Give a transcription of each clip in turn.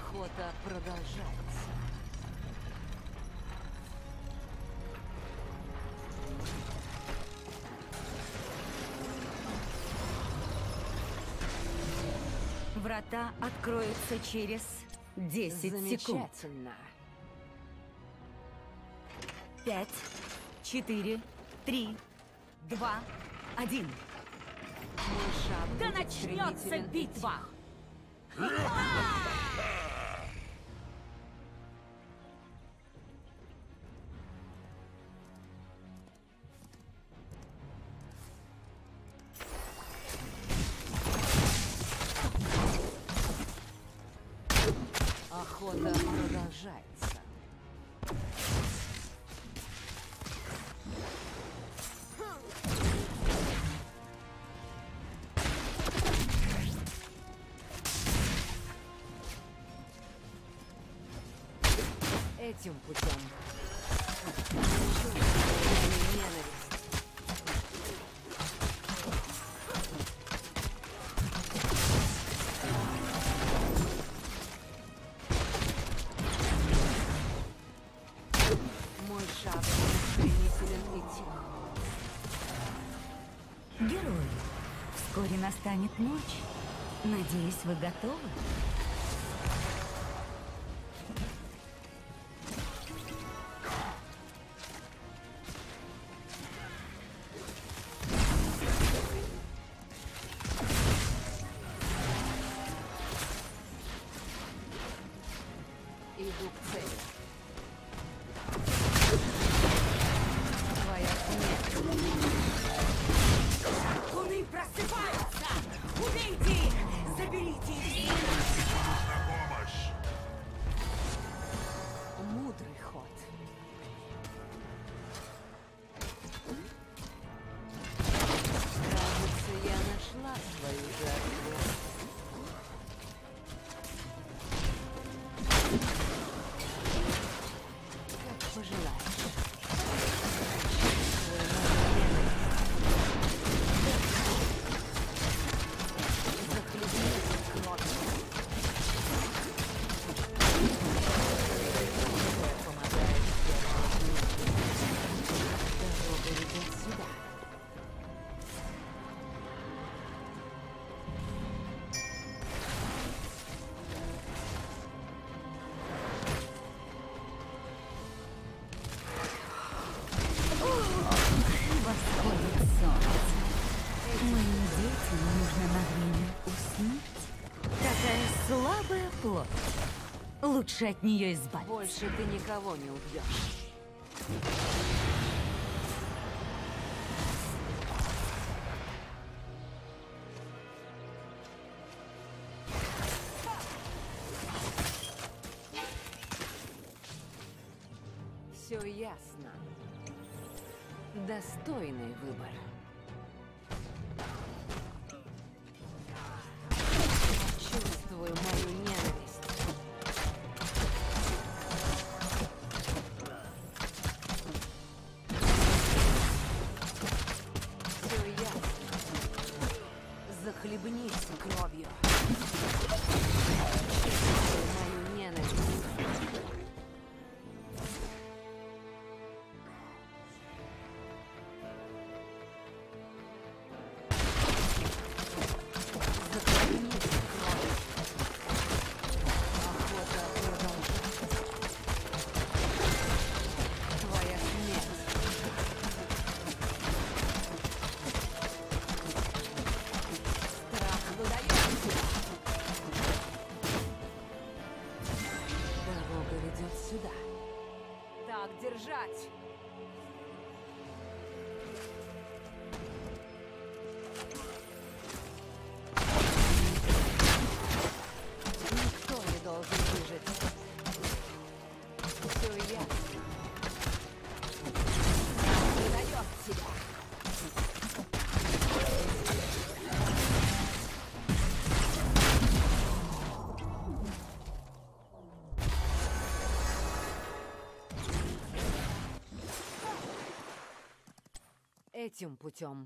Охота продолжается. Врата откроются через 10 секунд. Замечательно. 5, 4, 3, 2, 1. Да начнется битва! Охота продолжается. Этим путем. Ненависть. Мой шаг стремителен и тих. Герои, вскоре настанет ночь. Надеюсь, вы готовы? Иду к цели. Твоя смерть. Луны просыпаются! Убейте их! Заберите их! Нужна помощь! Мудрый ход. Кажется, я нашла свою жертву. Как пожелаешь. Чувствую мою ненависть. Захлебнись кровью. Помогает дорога ведет сюда. Восходит солнце. Моим детям нужно на время уснуть. Такая слабая плоть. Лучше от нее избавиться. Больше ты никого не убьешь. Все ясно. Достойный выбор. Чувствую мою ненависть. Все ясно. Захлебнись кровью. Чувствую мою ненависть. Сюда. Так держать. Никто не должен выжить. Все ясно. Выдает себя. Этим путем.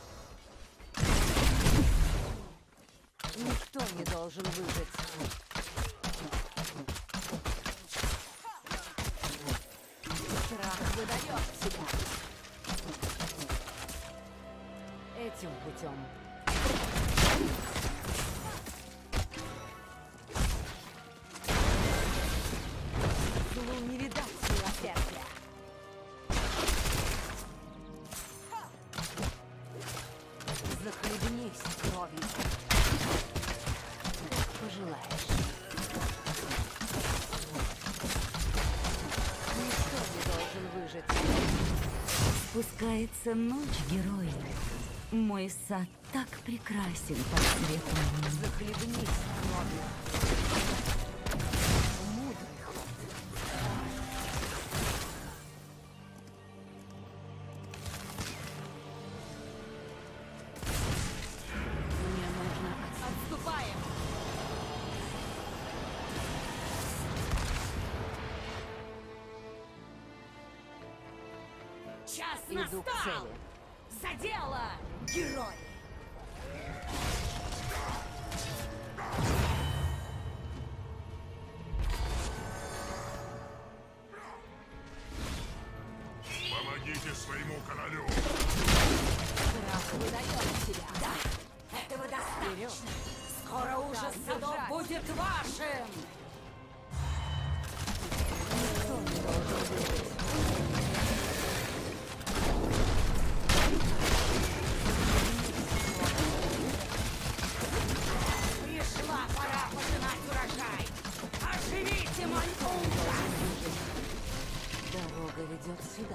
Никто не должен выжить. себя. Этим путем. Злу не видать милосердия. Захлебнись кровью. Как пожелаешь. Никто не должен выжить. Спускается ночь, герои. Мой сад так прекрасен под светом луны. Захлебнись кровью. Мудрый ход. Мне нужно отступаем. Час Иду к настал! цели. За дело, герой! Помогите своему королю. Страх выдает себя. Да, этого достаточно. Вперед. Скоро ужас Так садов держать. будет вашим! Никто не должен выжить. Пришла пора пожинать урожай! Оживите мой ужас! Дорога ведет сюда.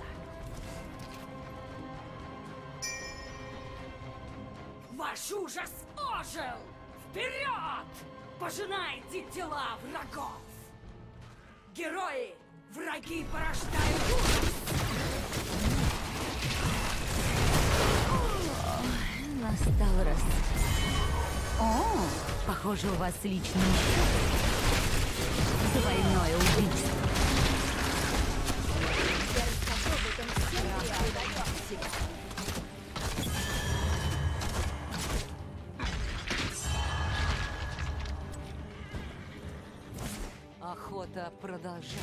Ваш ужас ожил! Вперед! Пожинайте тела врагов! Герои! Враги порождают ужас! Настал раз. О, похоже, у вас личный счет. Двойное убийство. Страх выдает себя. Охота продолжается.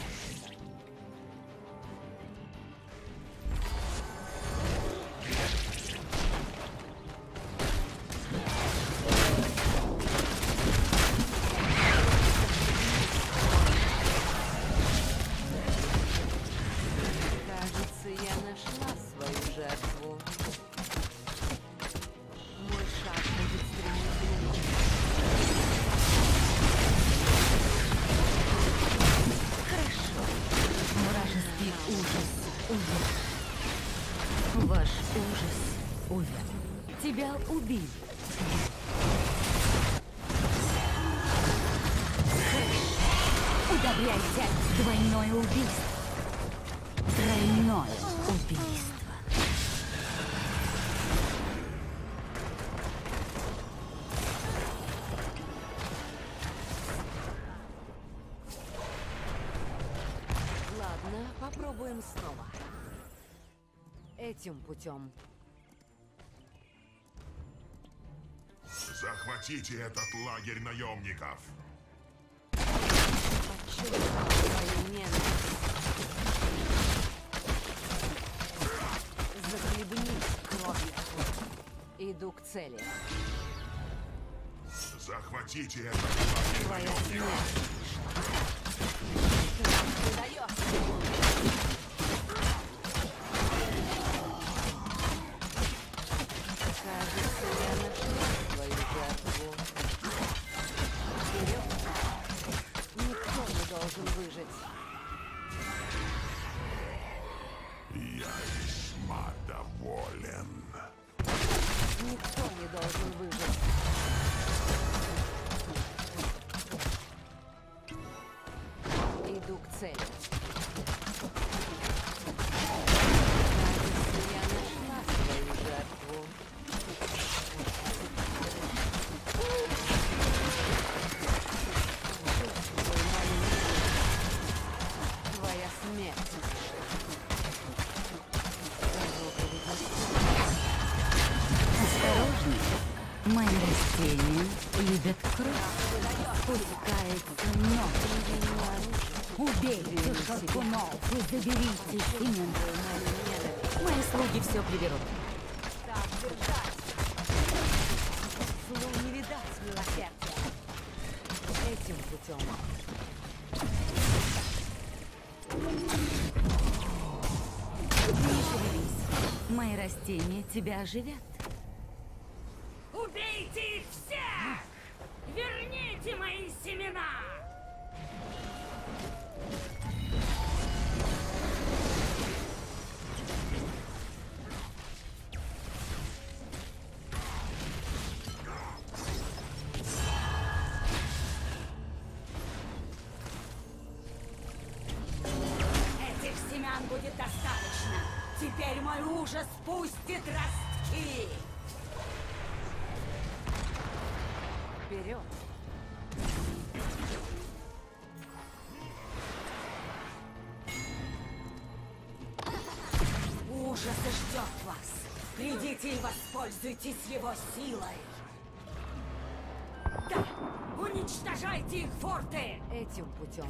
Кажется, я нашла свою жертву. Мой шаг будет стремительным. Хорошо. Вражеский ужас увял. Ваш ужас увял. Тебя убили. Хорошо. Удобряйте двойное убийство. Тройное убийство. Ладно, попробуем снова. Этим путем. Захватите этот лагерь наемников. Почувствовал свою ненависть. Захлебнись кровью. Иду к цели. Захватите этот лагерь Твоя наемников. смерть. Страх выдает себя. Кажется, я нашла свою жертву. Вперед. Никто не должен выжить. Я весьма доволен. Никто не должен выжить. Иду к цели. Кажется, я нашла свою жертву. Чувствую мою ненависть. Твоя смерть. Дорога ведет сюда. Осторожно. Мои растения любят кровь. Спускается ночь. Убийство. Убейте шаркунов и заберите семена. Мои слуги все приберут. Так держать. Злу не видать милосердия. Этим путем. Не шевелись. Мои растения тебя оживят. Убейте их всех! Верните мои семена! Этих семян будет достаточно. Теперь мой ужас пустит ростки. Вперед. Ужас ждет вас. Придите и воспользуйтесь его силой. Да, уничтожайте их форты. Этим путем.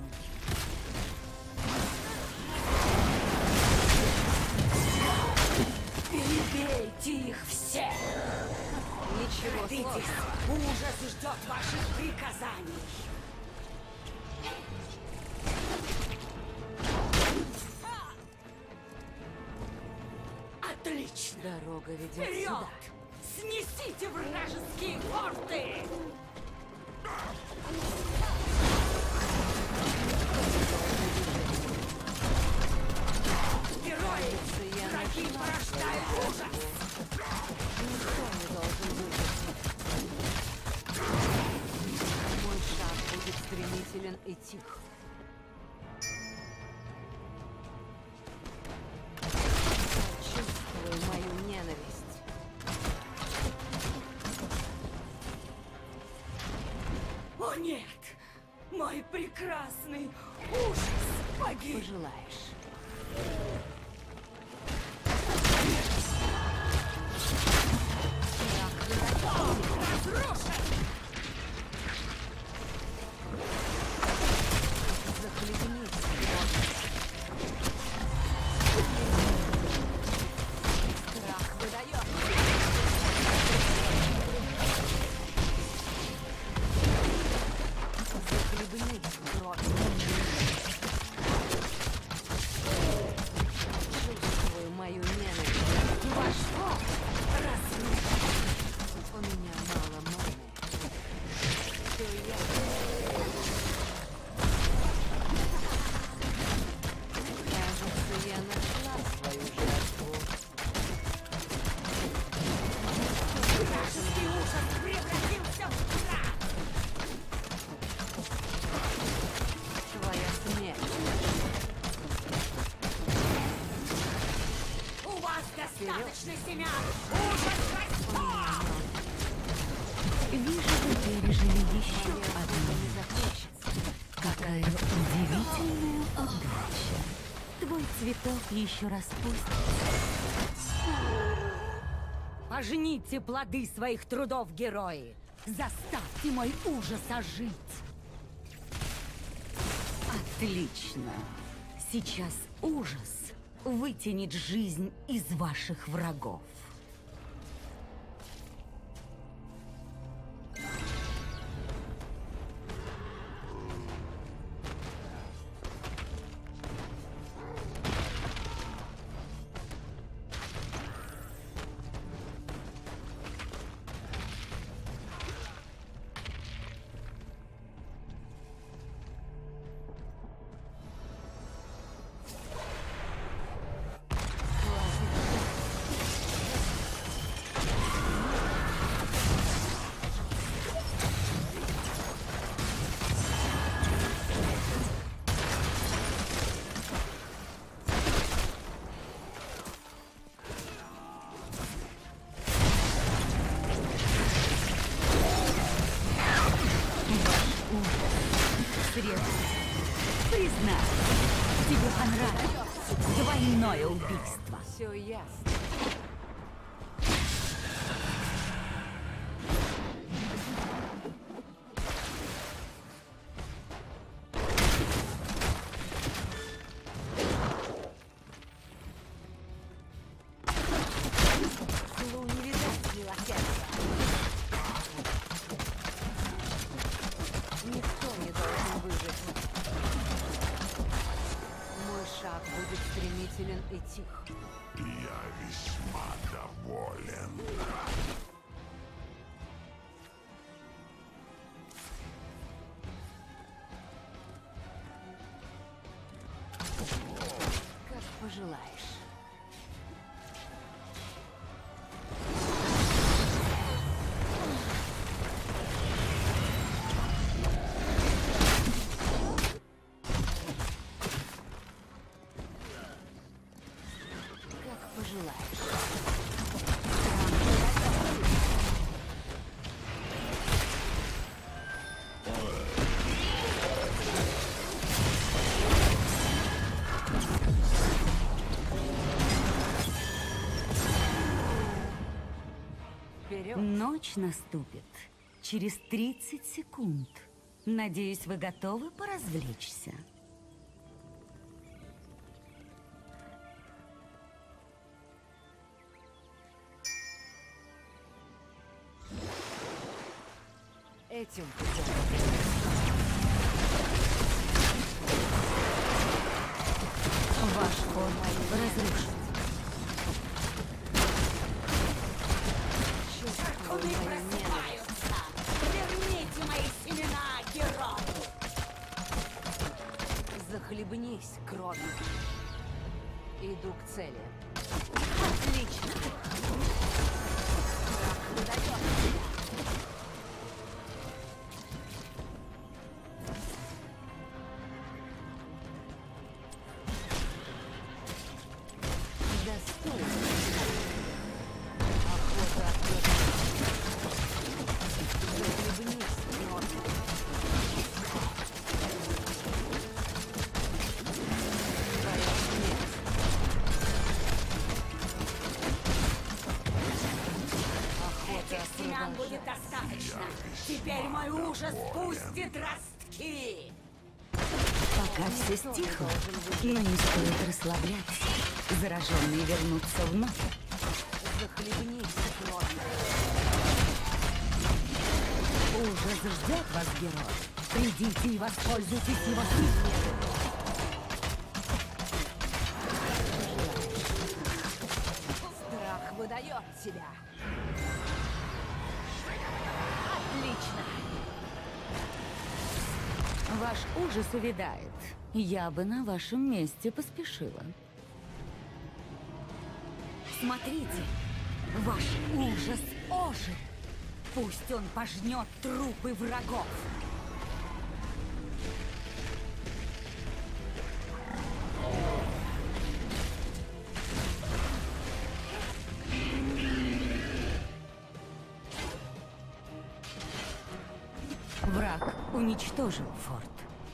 Перебейте их всех. Ничего Родитесь. сложного. Ужас ждет ваших приказаний. Отлично. Дорога ведет Вперед! сюда. Снесите вражеские форты! Герои! Враги порождают ужас! Никто не должен выжить. Мой шаг будет стремителен и тих. Чувствую мою ненависть. О нет! Мой прекрасный ужас погиб! Пожелаешь. Разрушен! Захлебнись. Страх выдает. Захлебнись кровью. Чувствую мою ненависть. Ваш форт разрушен! У меня мало маны. Все я. Кажется, я нашла свою жертву. Вражеский ужас превратился в прах! Твоя смерть. У вас достаточно семян! Ужас растет! Вижу, вы пережили еще одну. Не закончится. Какая удивительная удача. Твой цветок еще распустится. Пожните плоды своих трудов, герои. Заставьте мой ужас ожить. Отлично. Сейчас ужас вытянет жизнь из ваших врагов. Признай, тебе понравилось двойное убийство. Все ясно. Решителен и тих. Я весьма доволен. Как пожелаешь. Как пожелаешь. Вперед. Ночь наступит через 30 секунд. Надеюсь, вы готовы поразвлечься. Этим путем. Ваш ход разрушен. Драконы просыпаются! Верните мои семена, герои! Захлебнись кровью. Иду к цели. Отлично. Страх выдает себя. Достойно. Охота ответ. Захлебнись кровью. Твоя смерть. Охота Семян продолжается. будет достаточно! Теперь мой ужас пустит ростки! Пока все стихло, но не стоит расслабляться. Зараженные вернутся вновь. Захлебнись кровью. Ужас ждет вас, герой. Придите и воспользуйтесь его силой. Страх выдает себя. Отлично. Ваш ужас увядает. Я бы на вашем месте поспешила. Смотрите, ваш ужас ожил. Пусть он пожнет трупы врагов. Враг уничтожил форт.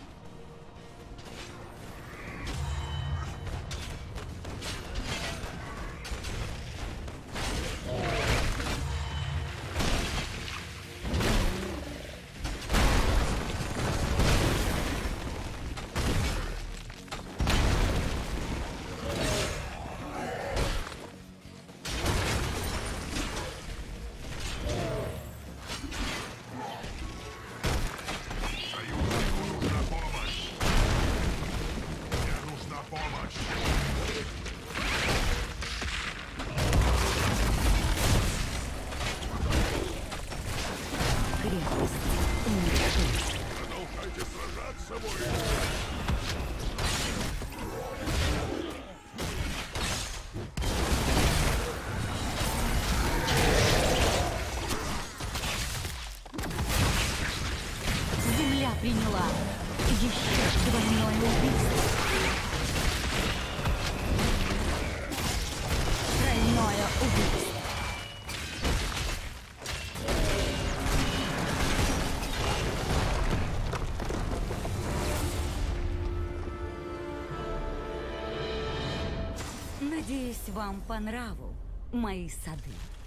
Продолжайте сражаться, воины! Земля приняла еще двойное убийство. Тройное убийство. Надеюсь, вам по нраву мои сады.